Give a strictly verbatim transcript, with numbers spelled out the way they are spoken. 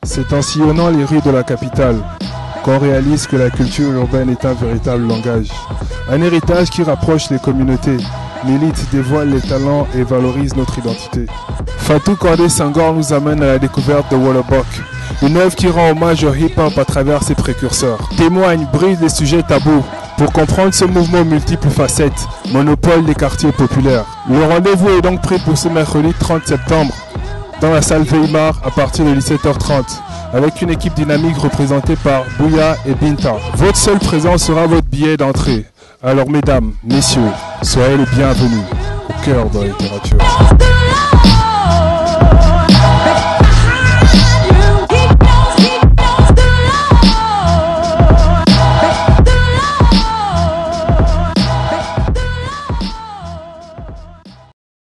C'est en sillonnant les rues de la capitale qu'on réalise que la culture urbaine est un véritable langage. Un héritage qui rapproche les communautés, milite, dévoile les talents et valorise notre identité. Fatou Kandé Senghor nous amène à la découverte de Wolobock, une œuvre qui rend hommage au hip-hop à travers ses précurseurs. Témoigne, brise les sujets tabous pour comprendre ce mouvement aux multiples facettes, monopole des quartiers populaires. Le rendez-vous est donc pris pour ce mercredi trente septembre dans la salle Weimar à partir de dix-sept heures trente avec une équipe dynamique représentée par Bouya et Binta. Votre seule présence sera votre billet d'entrée. Alors mesdames, messieurs, soyez les bienvenus au cœur de la littérature.